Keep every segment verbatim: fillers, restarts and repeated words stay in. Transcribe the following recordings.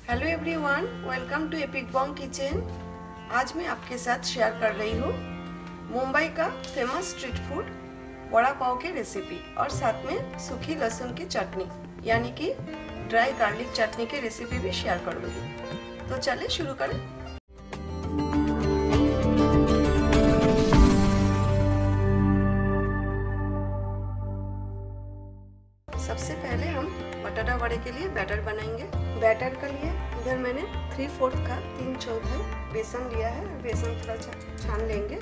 Hello everyone, welcome to Epic Bong Kitchen. आज मैं आपके साथ शेयर कर रही हूँ मुंबई का famous street food vada pav की रेसिपी और साथ में सूखी लहसुन की चटनी यानी कि ड्राई गार्लिक चटनी की रेसिपी भी शेयर करूँगी। तो चलिए शुरू करें। सबसे पहले हम बटाटा वड़े के लिए बैटर बनाएंगे। बैटर के लिए इधर मैंने थ्री फोर्थ का तीन चौथाई बेसन लिया है। बेसन थोड़ा छान लेंगे।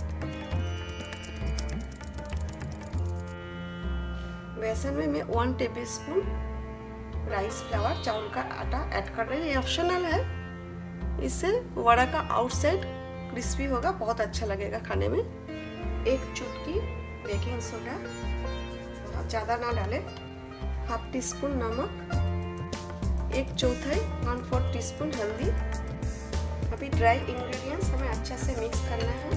बेसन में मैं one tablespoon rice flour चावल का आटा ऐड कर रही हूँ। ये ऑप्शनल है। इससे वड़ा का आउटसाइड क्रिस्पी होगा, बहुत अच्छा लगेगा खाने में। एक चुटकी बेकिंग सोडा, बहुत ज़्यादा ना डालें। हाफ टी स्पून नमक, एक चौथाई वन फोर्थ टी स्पून हल्दी। अभी ड्राई इंग्रेडिएंट्स हमें अच्छा से मिक्स करना है।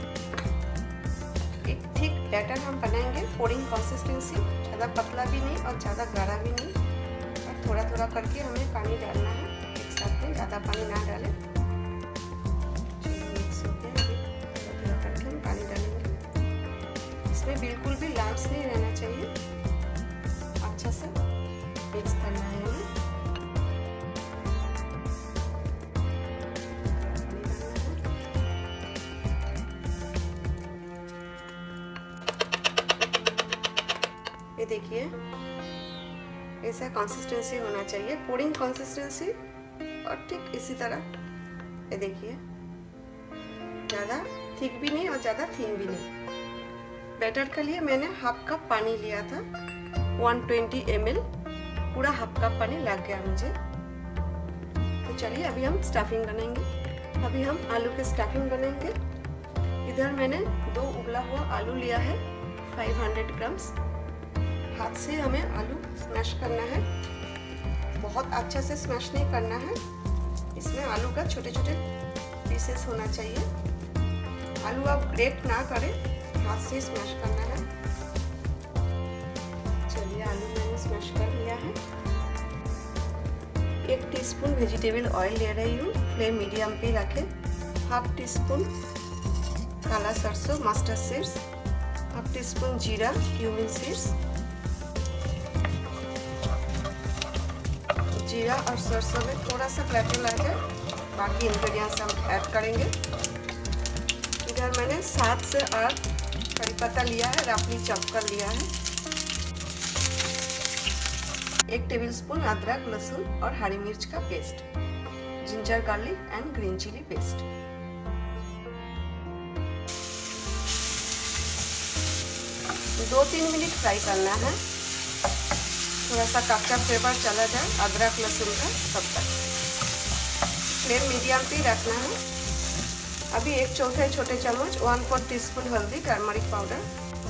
एक थिक बैटर हम बनाएंगे, पोरिंग कंसिस्टेंसी, ज़्यादा पतला भी नहीं और ज़्यादा गाढ़ा भी नहीं। और थोड़ा थोड़ा करके हमें पानी डालना है एक साथ में, ज़्यादा पानी ना डालें। मिक्स हो गया। अभी थोड़ा थोड़ा करके हम पानी डालेंगे। इसमें बिल्कुल भी लम्स नहीं रहना चाहिए। अच्छा से मिक्स करना है हमें। ये देखिए, ऐसा कंसिस्टेंसी होना चाहिए, पोरिंग कंसिस्टेंसी। और ठीक इसी तरह ये देखिए, ज़्यादा थिक भी नहीं और ज़्यादा थिन भी नहीं। बैटर के लिए मैंने हाफ कप पानी लिया था, वन ट्वेंटी एम एल, पूरा हाफ कप पानी लग गया मुझे। तो चलिए अभी हम स्टफिंग बनाएंगे। अभी हम आलू के स्टफिंग बनाएंगे। इधर मैंने दो उबला हुआ आलू लिया है, फाइव हंड्रेड ग्राम्स। हाथ से हमें आलू स्मैश करना है, बहुत अच्छा से स्मैश नहीं करना है। इसमें आलू का छोटे छोटे पीसेस होना चाहिए। आलू आप ग्रेट ना करें, हाथ से स्मैश करना है। चलिए आलू मैंने स्मैश कर लिया है। एक टीस्पून वेजिटेबल ऑयल ले रही हूँ, फ्लेम मीडियम पे रखें। हाफ टी स्पून काला सरसों mustard seeds, half teaspoon जीरा क्यूमिन सीड्स। जीरा और सरसों में थोड़ा सा फ्लेवर आ जाए, बाकी इंग्रेडिएंट्स हम ऐड करेंगे। इधर मैंने सात से आठ कड़ी पत्ता लिया है, रफली चॉप कर लिया है। एक टेबलस्पून अदरक लहसुन और हरी मिर्च का paste, ginger garlic and green chilli paste. दो तीन मिनट फ्राई करना है, थोड़ा सा कच्चा फ्लेवर चला जाए अदरक लहसुन का, तब तक फ्लेम मीडियम पे रखना है। अभी एक चौथाई छोटे चम्मच वन फोर्थ टी स्पून हल्दी टर्मरिक पाउडर।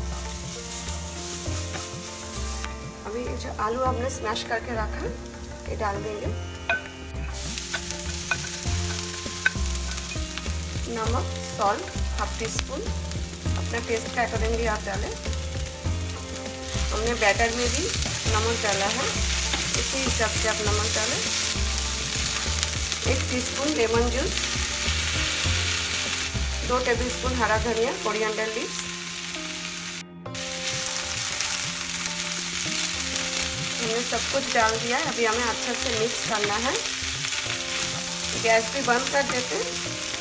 अभी जो आलू हमने स्मैश करके रखा ये डाल देंगे। नमक सॉल्ट हाफ टी स्पून, अपने टेस्ट के अकॉर्डिंगली आप डालें। हमने बैटर में भी नमक डाला है, इसी हिसाब से आप नमक डालें। एक टीस्पून लेमन जूस, दो टेबलस्पून हरा धनिया कोरिएंडर लीव्स। हमने सब कुछ डाल दिया है। अभी हमें अच्छा से मिक्स करना है। गैस भी बंद कर देते हैं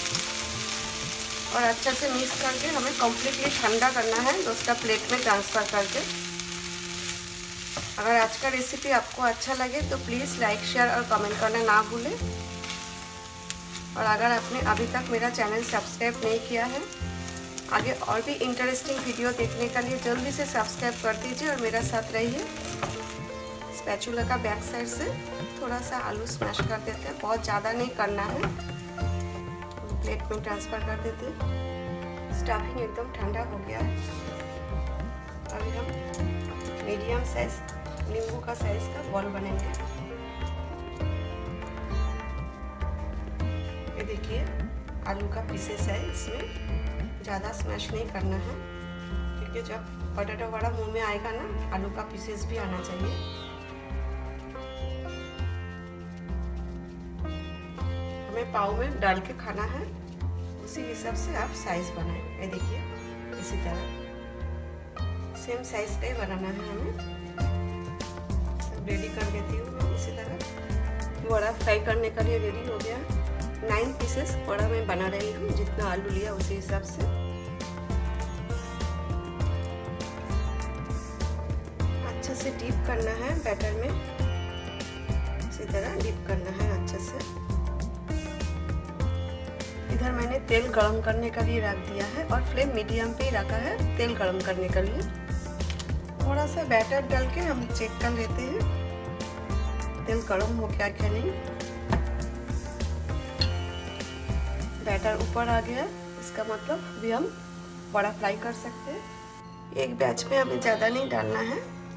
और अच्छा से मिक्स करके हमें कम्प्लीटली ठंडा करना है, दूसरा प्लेट में ट्रांसफ़र करके। अगर आज का रेसिपी आपको अच्छा लगे तो प्लीज़ लाइक शेयर और कमेंट करना ना भूलें। और अगर आपने अभी तक मेरा चैनल सब्सक्राइब नहीं किया है, आगे और भी इंटरेस्टिंग वीडियो देखने के लिए जल्दी से सब्सक्राइब कर दीजिए और मेरा साथ रहिए। स्पैचुला का बैक साइड से थोड़ा सा आलू स्मैश कर देते हैं, बहुत ज़्यादा नहीं करना है। प्लेट में ट्रांसफ़र कर देते हैं। स्टफिंग एकदम ठंडा हो गया है। अभी हम मीडियम साइज नींबू का साइज का बॉल बनेंगे। ये देखिए आलू का पीसेस है, इसमें ज़्यादा स्मैश नहीं करना है, क्योंकि जब पोटैटो वड़ा मुंह में आएगा ना, आलू का पीसेस भी आना चाहिए। पाव में डाल के खाना है, उसी हिसाब से आप साइज बनाएं। ये देखिए इसी तरह सेम साइज का ही बनाना है हमें। सब रेडी कर देती हूँ मैं इसी तरह। बड़ा फ्राई करने के लिए रेडी हो गया। नाइन पीसेस बड़ा मैं बना रही हूँ, जितना आलू लिया उसी हिसाब से। अच्छे से डीप करना है बैटर में, इसी तरह डीप करना है अच्छे से। इधर मैंने तेल गरम करने के लिए रख दिया है और फ्लेम मीडियम पे ही रखा है तेल गरम करने के लिए। थोड़ा सा बैटर डाल के हम चेक कर लेते हैं तेल गरम हो गया क्या नहीं। बैटर ऊपर आ गया, इसका मतलब भी हम बड़ा फ्राई कर सकते हैं। एक बैच में हमें ज़्यादा नहीं डालना है।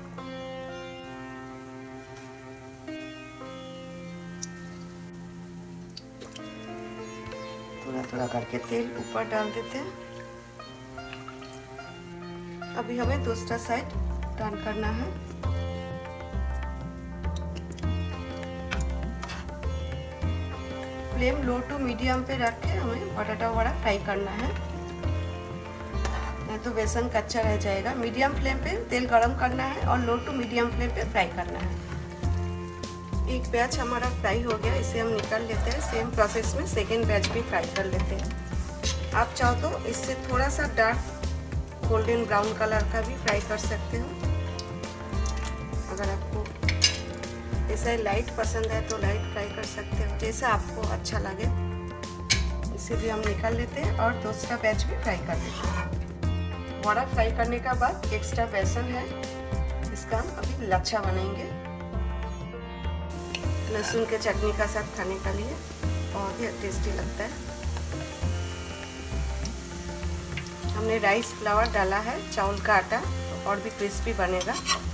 थोड़ा थोड़ा करके तेल ऊपर डाल देते हैं। अभी हमें दूसरा साइड टर्न करना है। फ्लेम लो टू मीडियम पे रख के हमें बटाटा वड़ा फ्राई करना है, नहीं तो बेसन कच्चा रह जाएगा। मीडियम फ्लेम पे तेल गरम करना है और लो टू मीडियम फ्लेम पे फ्राई करना है। एक बैच हमारा फ्राई हो गया, इसे हम निकाल लेते हैं। सेम प्रोसेस में सेकेंड बैच भी फ्राई कर लेते हैं। आप चाहो तो इससे थोड़ा सा डार्क गोल्डन ब्राउन कलर का भी फ्राई कर सकते हो। अगर आपको ऐसा लाइट पसंद है तो लाइट फ्राई कर सकते हो, जैसा आपको अच्छा लगे। इसे भी हम निकाल लेते हैं और दूसरा बैच भी फ्राई कर लेते हैं। बड़ा फ्राई करने का बाद एक्स्ट्रा बेसन है, इसका हम अभी लच्छा बनाएंगे लहसुन के चटनी का साथ खाने के लिए, बहुत ही टेस्टी लगता है। हमने राइस फ्लावर डाला है, चावल का आटा, और भी क्रिस्पी बनेगा।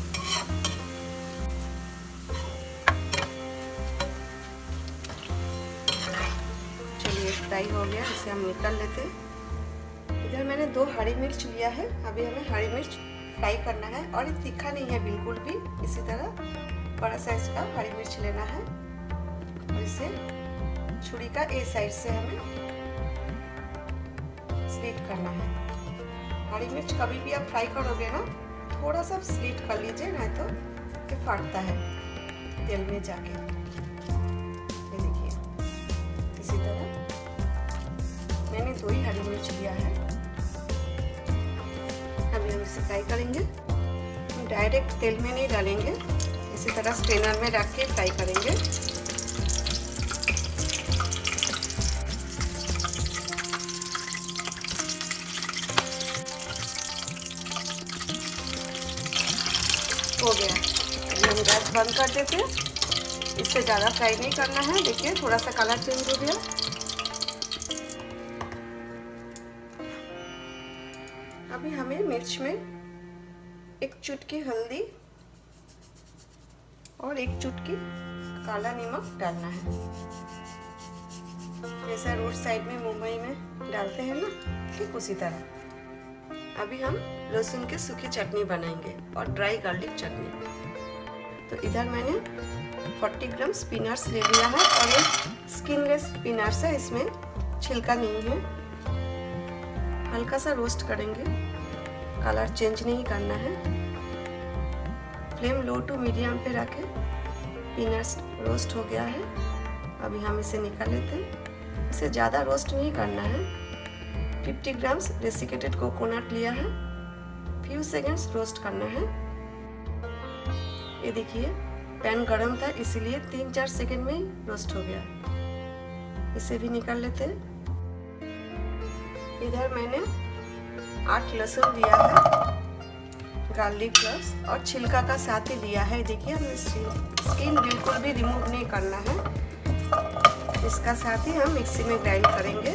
चलिए फ्राई हो गया, इसे हम निकाल लेते हैं। इधर मैंने दो हरी मिर्च लिया है, अभी हमें हरी मिर्च फ्राई करना है। और ये तीखा नहीं है बिल्कुल भी, इसी तरह बड़ा साइज का हरी मिर्च लेना है और इसे छुरी का ए साइड से हमें स्लिट करना है। हरी मिर्च कभी भी आप फ्राई करोगे ना, थोड़ा सा स्लिट कर लीजिए, नहीं तो ये फटता है तेल में जाके। ये देखिए इसी तरह मैंने दो ही हरी मिर्च लिया है। अभी हम इसे फ्राई करेंगे, डायरेक्ट तेल में नहीं डालेंगे, इसी तरह स्ट्रेनर में रख के फ्राई करेंगे। हो गया, अभी हम गैस बंद कर देते हैं। इससे ज़्यादा फ्राई नहीं करना है। देखिए थोड़ा सा कलर चेंज हो गया। अभी हमें मिर्च में एक चुटकी हल्दी और एक चुटकी काला नमक डालना है, जैसा रोड साइड में मुंबई में डालते हैं ना, ठीक उसी तरह। अभी हम लहसुन की सूखी चटनी बनाएंगे और ड्राई गार्लिक चटनी। तो इधर मैंने चालीस ग्राम स्पिनर्स ले लिया है और ये स्किनलेस स्पिनर्स है, इसमें छिलका नहीं है। हल्का सा रोस्ट करेंगे, कलर चेंज नहीं करना है। फ्लेम लो टू मीडियम पे रखें। पीनट्स रोस्ट हो गया है, अभी हम इसे निकाल लेते हैं। इसे ज़्यादा रोस्ट नहीं करना है। पचास ग्राम्स डेसिकेटेड कोकोनट लिया है, फ्यू सेकंड्स रोस्ट करना है। ये देखिए पैन गरम था, इसीलिए तीन चार सेकंड में ही रोस्ट हो गया। इसे भी निकाल लेते हैं। इधर मैंने आठ लहसुन लिया है, गार्लिक क्लव्स और छिलका का साथ ही लिया है। देखिए हमें स्किन बिल्कुल भी रिमूव नहीं करना है। इसका साथ ही हम मिक्सी में ग्राइंड करेंगे।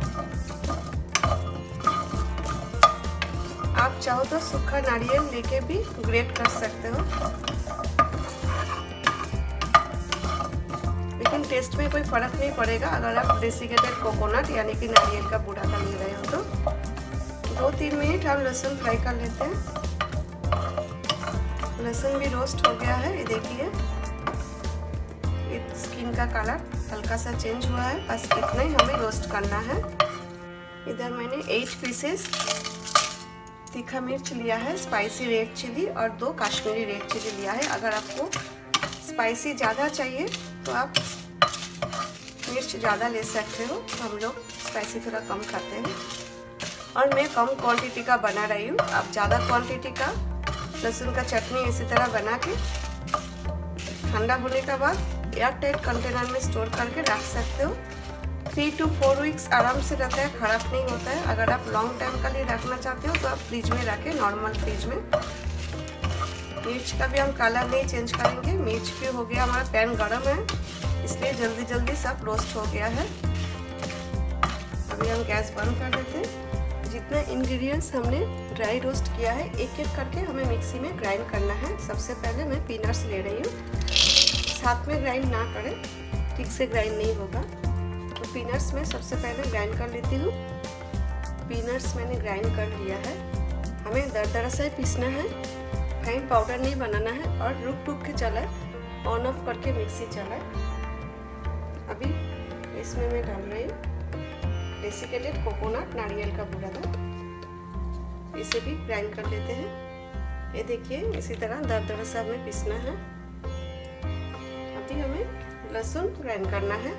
आप चाहो तो सूखा नारियल लेके भी ग्रेट कर सकते हो, लेकिन टेस्ट में कोई फर्क नहीं पड़ेगा अगर आप डेसिकेटेड कोकोनट यानी कि नारियल का बूरा का ले रहे हो तो। दो तीन मिनट हम लहसुन फ्राई कर लेते हैं। लहसुन भी रोस्ट हो गया है, ये देखिए स्किन का कलर हल्का सा चेंज हुआ है, बस इतना ही हमें रोस्ट करना है। इधर मैंने एट पीसेस तीखा मिर्च लिया है, स्पाइसी रेड चिली, और दो कश्मीरी रेड चिली लिया है। अगर आपको स्पाइसी ज़्यादा चाहिए तो आप मिर्च ज़्यादा ले सकते हो, हम लोग स्पाइसी थोड़ा कम खाते हैं। और मैं कम क्वांटिटी का बना रही हूँ, आप ज़्यादा क्वांटिटी का लहसुन का चटनी इसी तरह बना के ठंडा होने के बाद एयर टाइट कंटेनर में स्टोर करके रख सकते हो। थ्री टू फोर वीक्स आराम से रहता है, ख़राब नहीं होता है। अगर आप लॉन्ग टाइम के लिए रखना चाहते हो तो आप फ्रिज में रखें, नॉर्मल फ्रिज में। मिर्च का भी हम कलर नहीं चेंज करेंगे, मिर्च भी हो गया, हमारा पैन गरम है इसलिए जल्दी जल्दी सब रोस्ट हो गया है। अभी हम गैस बंद कर देते हैं। जितना इंग्रेडिएंट्स हमने ड्राई रोस्ट किया है एक एक करके हमें मिक्सी में ग्राइंड करना है। सबसे पहले मैं पीनट्स ले रही हूँ, साथ में ग्राइंड ना करें, ठीक से ग्राइंड नहीं होगा। तो पीनट्स में सबसे पहले ग्राइंड कर लेती हूँ। पीनट्स मैंने ग्राइंड कर लिया है। हमें दरदरा से पीसना है, फाइन पाउडर नहीं बनाना है, और रुक रुक के चला ऑन ऑफ करके मिक्सी चला। अभी इसमें मैं डाल रही हूँ डेसिकेटेड कोकोनट, नारियल का बुरादा, इसे भी ग्राइंड कर लेते हैं। ये देखिए इसी तरह दरदरा सा हमें पीसना है। अभी हमें लहसुन ग्राइंड करना है।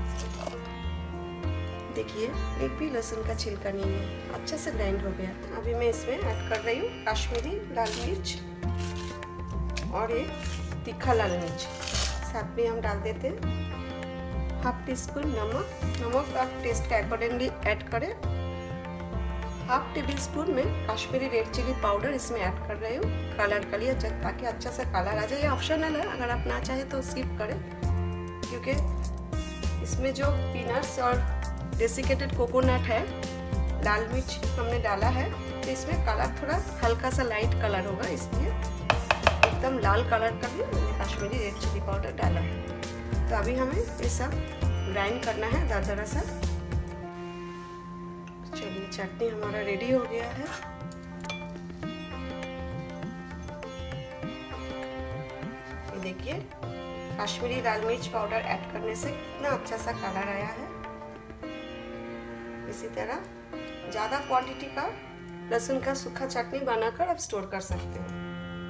देखिए एक भी लहसुन का छिलका नहीं है, अच्छे से ग्राइंड हो गया। अभी मैं इसमें ऐड कर रही हूँ कश्मीरी लाल मिर्च और एक तीखा लाल मिर्च, साथ में हम डाल देते हैं हाफ टी स्पून नमक। नमक आप टेस्ट के अकॉर्डिंगली ऐड करें। हाफ टेबल स्पून में कश्मीरी रेड चिली पाउडर इसमें ऐड कर रही हूँ कलर के लिए, ताकि अच्छा सा कलर आ जाए। ये ऑप्शनल है, अगर आप ना चाहे तो स्किप करें, क्योंकि इसमें जो पीनट्स और डेसिकेटेड कोकोनट है, लाल मिर्च हमने डाला है, तो इसमें कलर थोड़ा हल्का सा लाइट कलर होगा, इसलिए एकदम लाल कलर का भी मैंने कश्मीरी रेड चिली पाउडर डाला है। तो अभी हमें ये सब ग्राइंड करना है दरदरा सा। चलिए चटनी हमारा रेडी हो गया है। ये देखिए कश्मीरी लाल मिर्च पाउडर ऐड करने से कितना अच्छा सा कलर आया है। इसी तरह ज़्यादा क्वांटिटी का लहसुन का सूखा चटनी बनाकर आप स्टोर कर सकते हो।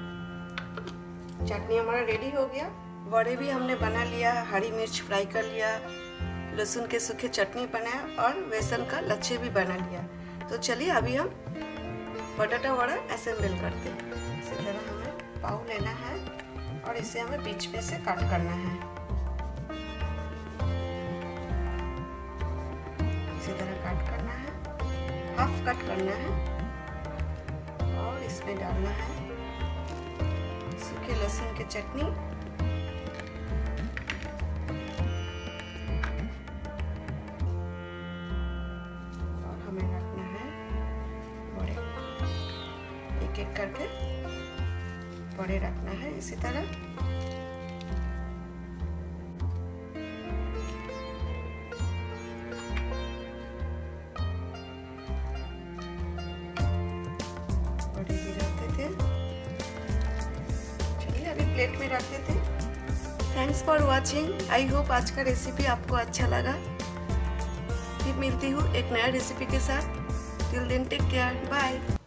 चटनी हमारा रेडी हो गया। वड़े भी हमने बना लिया, हरी मिर्च फ्राई कर लिया, लहसुन के सूखे चटनी बनाया और बेसन का लच्छे भी बना लिया। तो चलिए अभी हम बटाटा वड़ा असेंबल करते हैं। इसी तरह हमें पाव लेना है और इसे हमें बीच में से कट करना है। इसी तरह कट करना है, हाफ कट करना है और इसमें डालना है सूखे लहसुन की चटनी। एक करके बड़े रखना है इसी तरह। बड़े भी रखते थे। चलिए अभी प्लेट में रख देते हैं। Thanks for watching. I hope आज का रेसिपी आपको अच्छा लगा। फिर मिलती हूँ एक नया रेसिपी के साथ। Till then take care, bye.